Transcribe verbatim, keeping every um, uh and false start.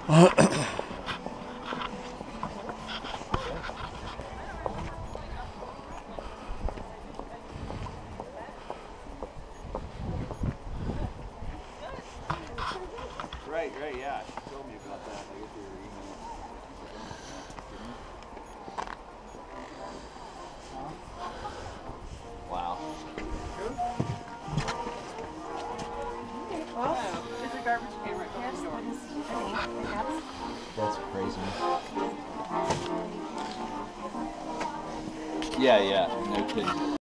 Right, right, yeah. She told me about that. I get your email. Wow. Well, is the garbage can right behind the door? That's crazy. Yeah, yeah, no kidding.